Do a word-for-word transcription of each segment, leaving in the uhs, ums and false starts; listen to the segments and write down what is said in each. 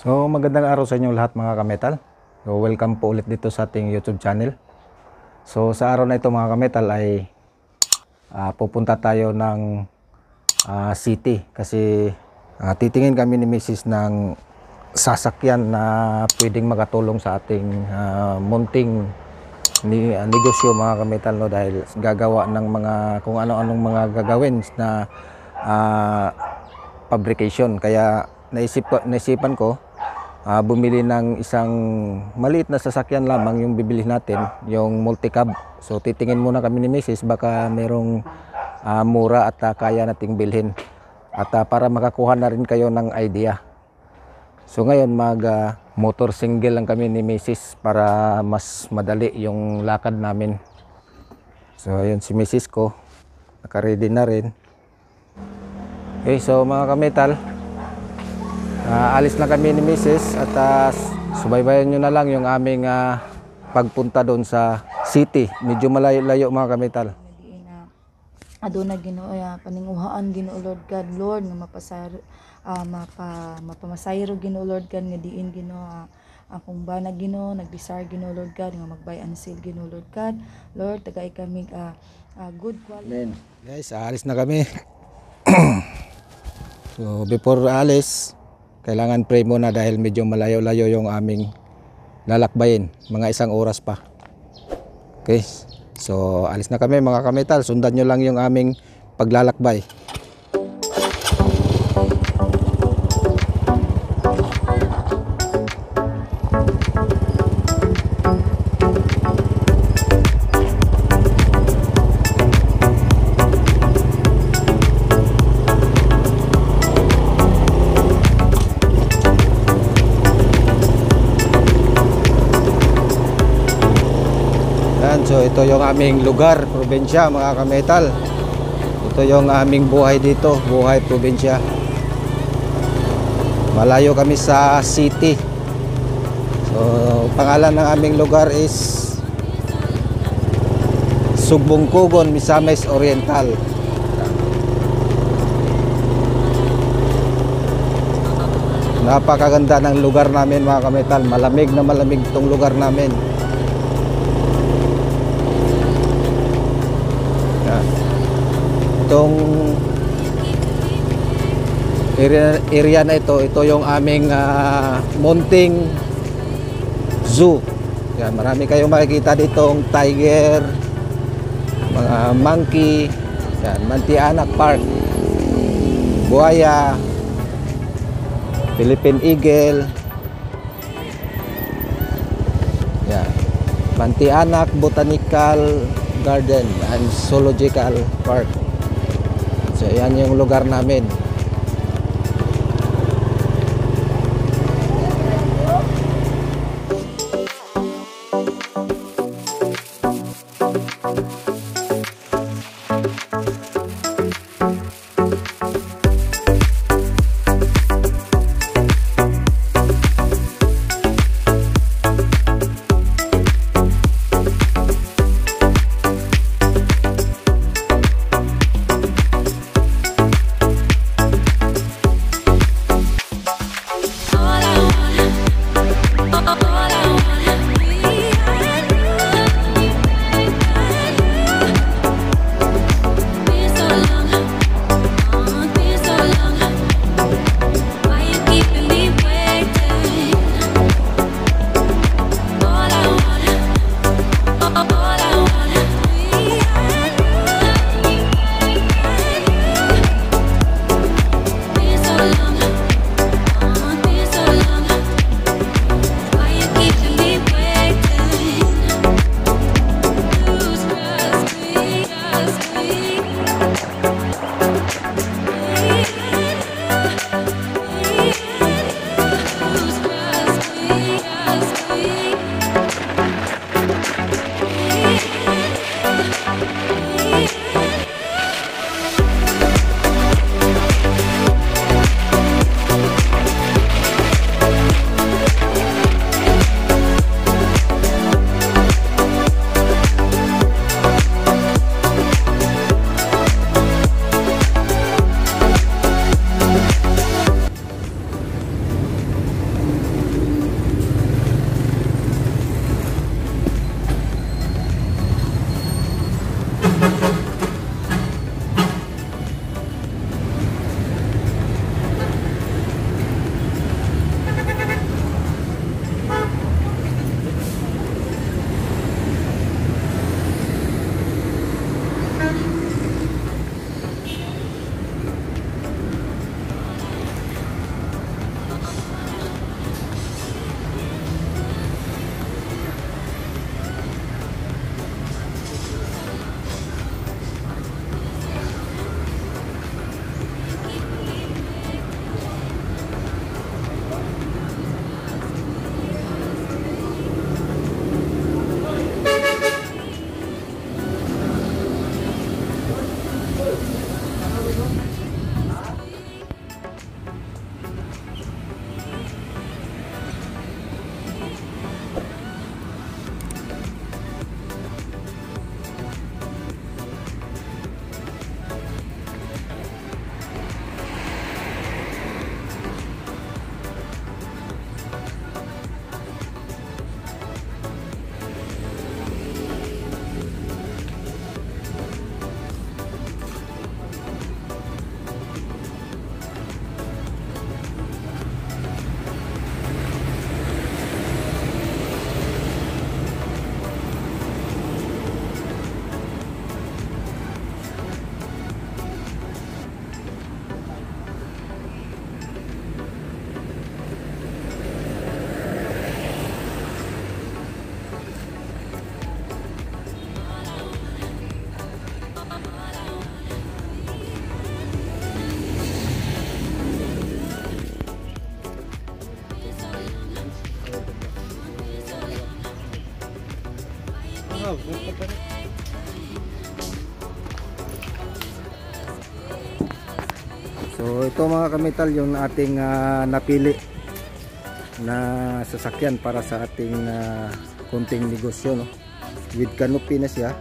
So magandang araw sa inyo lahat mga kametal. So welcome po ulit dito sa ating YouTube channel. So sa araw na ito mga kametal ay uh, pupunta tayo ng uh, city kasi uh, titingin kami ni Missus ng sasakyan na pwedeng makatulong sa ating uh, munting ni, uh, negosyo mga kametal, no, dahil gagawa ng mga kung ano-anong mga gagawin na uh, fabrication. Kaya naisip ko, naisipan ko Uh, bumili ng isang maliit na sasakyan lamang yung bibili natin, yung multi-cab. So titingin muna kami ni Missus baka merong uh, mura at uh, kaya nating bilhin at uh, para makakuha na rin kayo ng idea. So ngayon mag uh, motor single lang kami ni Missus para mas madali yung lakad namin. So ayun si Missus ko, naka-ready na rin. Okay, so mga kametal, Uh, alis na kami ni Missus at uh, subaybayan nyo na lang yung aming uh, pagpunta doon sa city. Medyo malayo-layo mga kametal. Aduna Ginoo uh, paninguhaan Ginoo Lord God, Lord nga mapasar uh, mapa mapamasayro Ginoo Lord God nga diin Ginoo uh, akong bana Ginoo nagdesire Ginoo Lord God nga magbayan seal Ginoo Lord God. Lord tagay kami uh, uh, good quality. Amen. Guys, alis na kami. So before alis, kailangan pray muna dahil medyo malayo-layo yung aming lalakbayin. Mga isang oras pa. Okay. So alis na kami mga kametal. Sundan nyo lang yung aming paglalakbay. So ito yung aming lugar, probinsya mga kametal. Ito yung aming buhay dito, buhay probinsya. Malayo kami sa city. So pangalan ng aming lugar is Sugbungkugon, Misamis Oriental. Napakaganda ng lugar namin mga kametal. Malamig na malamig itong lugar namin. Itong area, area na ito, ito yung aming uh, munting zoo. Yan, marami kayong makikita ditong tiger, mga monkey, yan, Mantianak Park, buhaya, Philippine eagle, yan, Mantianak Botanical Garden and Zoological Park. So yan yung lugar namin. So ito mga kametal yung ating uh, napili na sasakyan para sa ating uh, kunting negosyo, no? With canopy na siya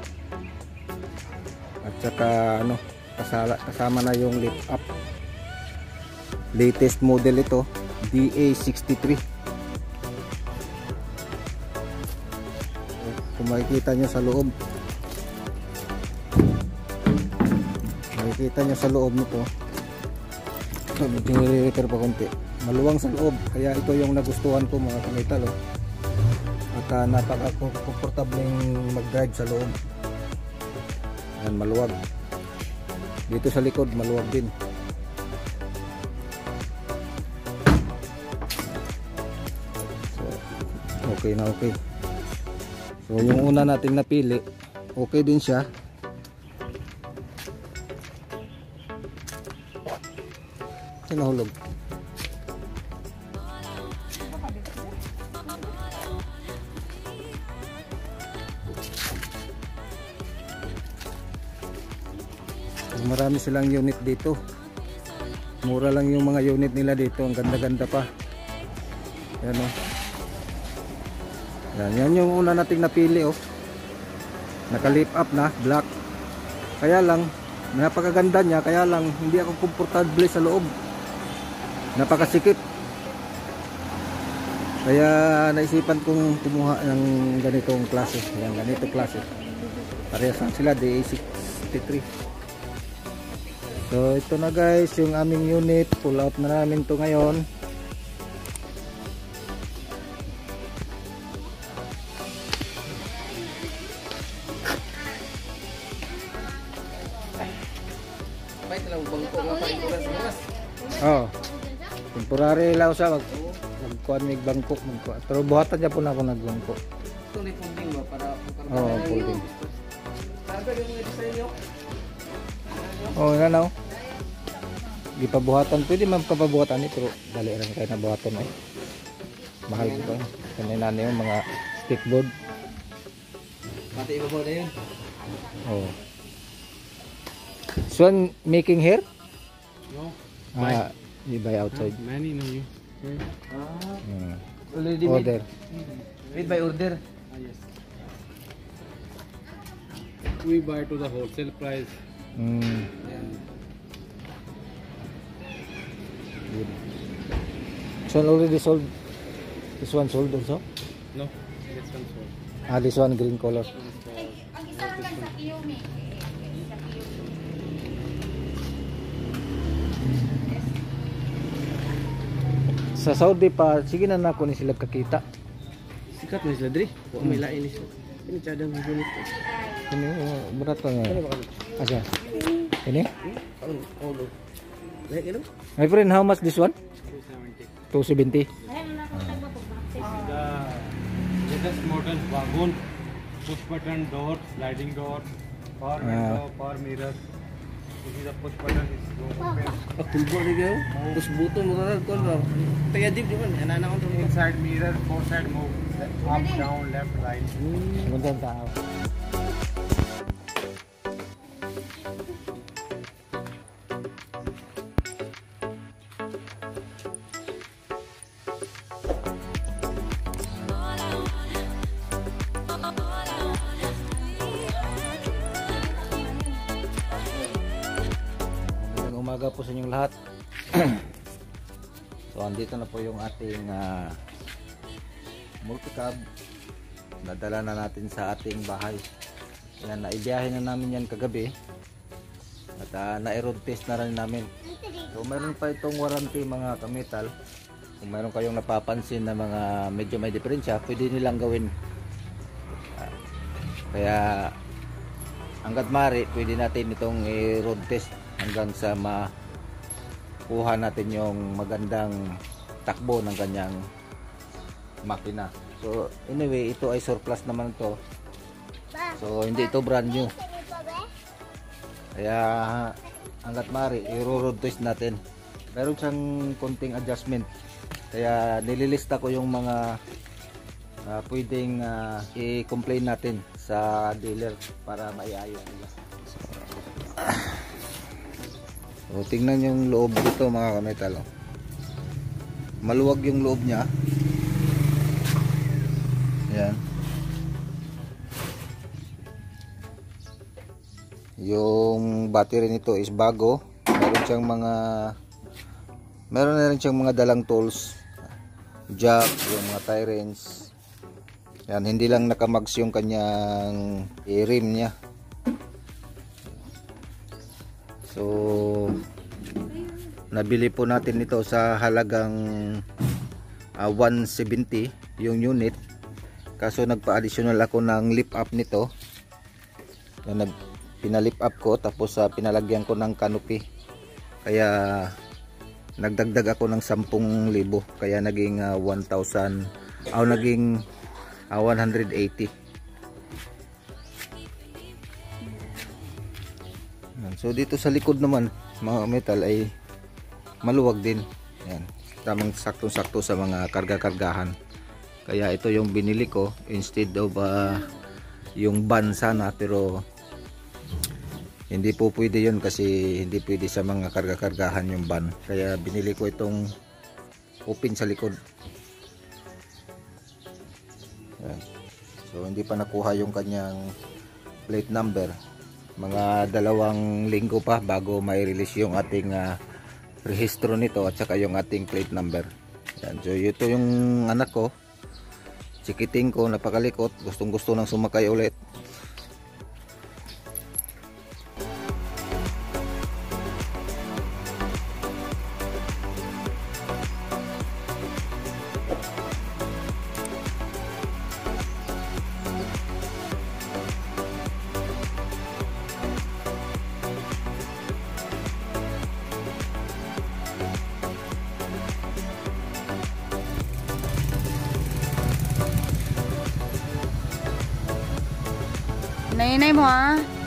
at saka ano, kasala, kasama na yung lift up. Latest model ito, D A sixty-three. Kung makikita nyo sa loob, makikita nyo sa loob nito, medyo nire-repair pa konti, maluwang sa loob, kaya ito yung nagustuhan ko mga kametal, oh. At uh, napaka-comfortable mag-drive sa loob. Ayan, maluwag. Dito sa likod maluwag din. So, okay na okay. So yung una nating napili, okay din siya. Sinahulog. Marami silang unit dito. Mura lang yung mga unit nila dito. Ang ganda-ganda pa. Yan o. Yan, yan yung una nating napili, oh. Naka-lift up na, black. Kaya lang, napakaganda niya. Kaya lang, hindi ako komportable sa loob. Napakasikip. Kaya naisipan kong kumuha ng ganitong klase. Yan, ganito klase. Parehas lang sila, D A sixty-three. So ito na guys, yung aming unit. Pull out na namin to ngayon. Oh, temporary lang sa mag magkuan mig bangko, magkuan. Pero buhatan niya po na ako nagbangko. Ito ni folding ba para Oh, folding. Sabi yung design nyo. Oh, nga na. Di pa buhatan, pwede man pa pabuhatan eh, pero dali lang kayo na buhatan eh. Mahal ko pa. Kanina na yung mga stickboard. Pati ibabaw na yun. Oh. So, making here? No, Ah, you buy outside. many no you. Ah, Hmm. already made. Order. Made by order. Ah, yes. We buy to the wholesale price. Hmm. Ayan. Good. This one already sold. This one sold also. No, this one sold. Ah, this one green color. Ang isa naman sa Kiyomi. Sa Kiyomi. Sa Saudi pa, sige na na ko ni sila kakita. Sikat na sila, Dre. Huwag may lain ni sila. Ini cadang unit. Ini oh, berat pa nga. Asa? Ini? Ang ulo. Lahat yun? My friend, how much this one? two seventy. two seventy. This is the latest model wagon. Push button door, sliding door, power window, power mirror. This is the push button. Is open. Ah, tulbo rin kayo. Tapos buto mo ka na. Kung ba? Kaya deep di ba? Yan na akong Inside mirror, four side move. Up, down, left, right. Gandang tao. Magandang umaga po sa inyong lahat. So andito na po yung ating uh, multicab. Nadala na natin sa ating bahay. Yan, naibiyahe na namin yan kagabi. At uh, na-road test na rin namin. So meron pa itong warranty mga kametal. Kung meron kayong napapansin na mga medyo may diferensya, pwede nilang gawin. Uh, kaya hanggat mari, pwede natin itong i-road test hanggang sa makuha natin yung magandang takbo ng kanyang makina. So anyway, ito ay surplus naman to. So hindi ito brand new. Kaya hanggat mari, i-road test natin. Meron siyang konting adjustment. Kaya nililista ko yung mga uh, pwedeng uh, i-complain natin sa dealer para maiayos nila. So, So tingnan yung loob dito mga kametal. Oh. Maluwag yung loob niya. Yan. Yung battery nito is bago. Meron siyang mga meron na rin siyang mga dalang tools. Jack, yung mga tie wrench. Yan, hindi lang nakamags yung kanyang rim niya. So nabili po natin ito sa halagang uh, one seventy yung unit. Kaso nagpa-additional ako ng lift up nito. Yan, nag pinalip up ko tapos uh, pinalagyan ko ng canopy. Kaya nagdagdag ako ng ten libo. Kaya naging uh, one thousand o naging uh, one hundred eighty. So dito sa likod naman mga metal ay maluwag din. Yan. Tamang saktong-sakto sa mga karga-kargahan. Kaya ito yung binili ko instead of uh, yung van sana, pero hindi po pwede yun kasi hindi pwede sa mga karga-kargahan yung van. Kaya binili ko itong open sa likod. Yan. So hindi pa nakuha yung kanyang plate number. Mga dalawang linggo pa bago mai-release yung ating uh, rehistro nito at saka yung ating plate number. Yan. So ito yung anak ko. Chikiting ko, napakalikot. Gustong gusto nang sumakay ulit. Nainay mo ha.